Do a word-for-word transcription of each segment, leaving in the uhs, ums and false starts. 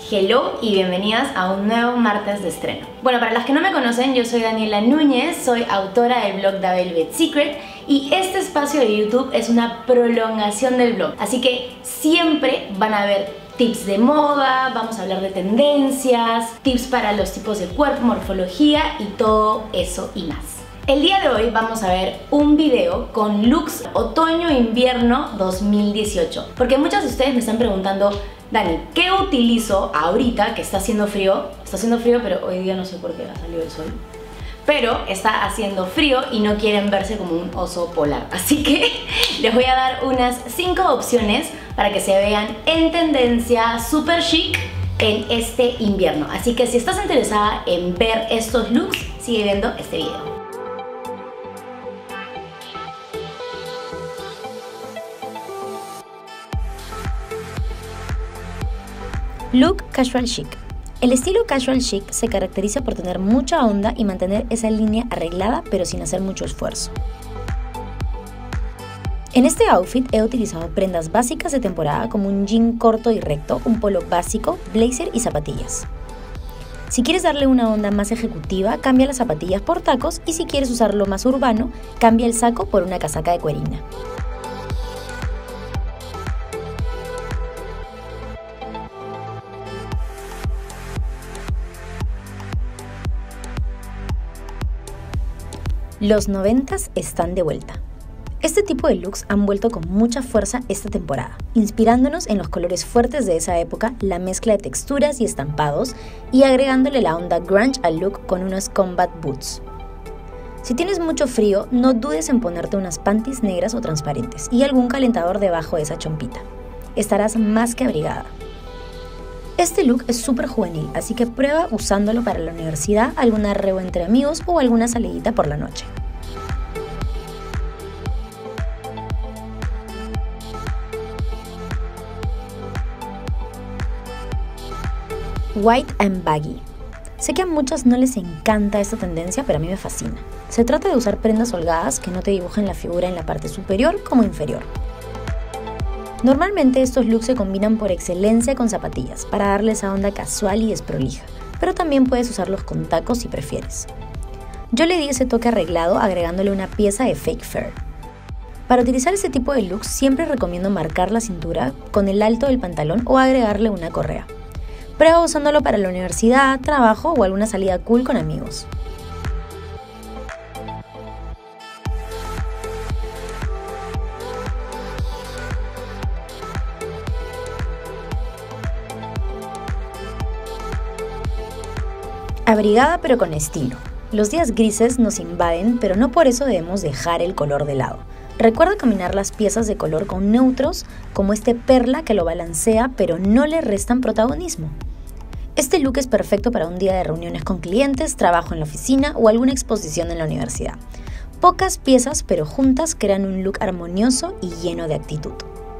Hello y bienvenidas a un nuevo martes de estreno. Bueno, para las que no me conocen, yo soy Daniela Núñez, soy autora del blog The Velvet Secret y este espacio de YouTube es una prolongación del blog, así que siempre van a ver tips de moda, vamos a hablar de tendencias, tips para los tipos de cuerpo, morfología y todo eso y más. El día de hoy vamos a ver un video con looks otoño-invierno dos mil dieciocho, porque muchas de ustedes me están preguntando: Dani, ¿qué utilizo ahorita que está haciendo frío? Está haciendo frío, pero hoy día no sé por qué ha salido el sol. Pero está haciendo frío y no quieren verse como un oso polar. Así que les voy a dar unas cinco opciones para que se vean en tendencia, super chic en este invierno. Así que si estás interesada en ver estos looks, sigue viendo este video. Look casual chic. El estilo casual chic se caracteriza por tener mucha onda y mantener esa línea arreglada pero sin hacer mucho esfuerzo. En este outfit he utilizado prendas básicas de temporada como un jean corto y recto, un polo básico, blazer y zapatillas. Si quieres darle una onda más ejecutiva, cambia las zapatillas por tacos, y si quieres usarlo más urbano, cambia el saco por una casaca de cuerina. Los noventas están de vuelta. Este tipo de looks han vuelto con mucha fuerza esta temporada, inspirándonos en los colores fuertes de esa época, la mezcla de texturas y estampados, y agregándole la onda grunge al look con unos combat boots. Si tienes mucho frío, no dudes en ponerte unas panties negras o transparentes y algún calentador debajo de esa chompita. Estarás más que abrigada. Este look es súper juvenil, así que prueba usándolo para la universidad, alguna reo entre amigos o alguna salidita por la noche. White and baggy. Sé que a muchas no les encanta esta tendencia, pero a mí me fascina. Se trata de usar prendas holgadas que no te dibujen la figura en la parte superior como inferior. Normalmente estos looks se combinan por excelencia con zapatillas para darle esa onda casual y desprolija, pero también puedes usarlos con tacos si prefieres. Yo le di ese toque arreglado agregándole una pieza de fake fur. Para utilizar este tipo de looks siempre recomiendo marcar la cintura con el alto del pantalón o agregarle una correa. Prueba usándolo para la universidad, trabajo o alguna salida cool con amigos. Abrigada pero con estilo. Los días grises nos invaden, pero no por eso debemos dejar el color de lado. Recuerda combinar las piezas de color con neutros, como este perla que lo balancea pero no le restan protagonismo. Este look es perfecto para un día de reuniones con clientes, trabajo en la oficina o alguna exposición en la universidad. Pocas piezas pero juntas crean un look armonioso y lleno de actitud.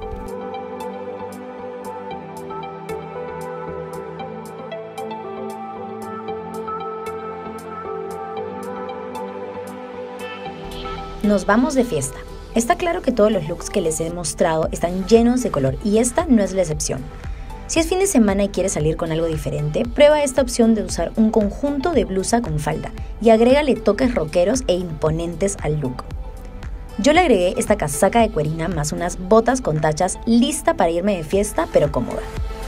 Nos vamos de fiesta. Está claro que todos los looks que les he mostrado están llenos de color y esta no es la excepción. Si es fin de semana y quieres salir con algo diferente, prueba esta opción de usar un conjunto de blusa con falda y agrégale toques rockeros e imponentes al look. Yo le agregué esta casaca de cuerina más unas botas con tachas, lista para irme de fiesta pero cómoda.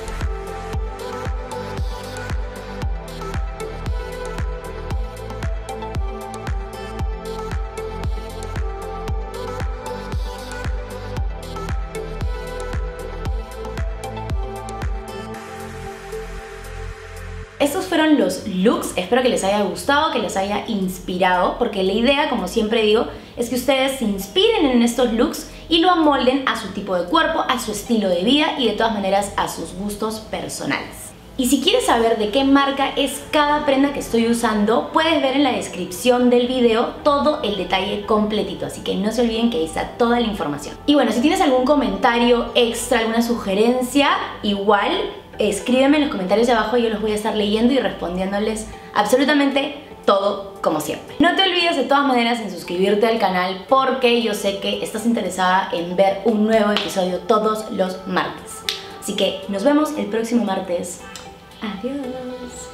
Estos fueron los looks, espero que les haya gustado, que les haya inspirado, porque la idea, como siempre digo, es que ustedes se inspiren en estos looks y lo amolden a su tipo de cuerpo, a su estilo de vida y de todas maneras a sus gustos personales. Y si quieres saber de qué marca es cada prenda que estoy usando, puedes ver en la descripción del video todo el detalle completito, así que no se olviden que ahí está toda la información. Y bueno, si tienes algún comentario extra, alguna sugerencia, igual escríbeme en los comentarios de abajo y yo los voy a estar leyendo y respondiéndoles absolutamente todo como siempre. No te olvides de todas maneras en suscribirte al canal porque yo sé que estás interesada en ver un nuevo episodio todos los martes. Así que nos vemos el próximo martes. Adiós.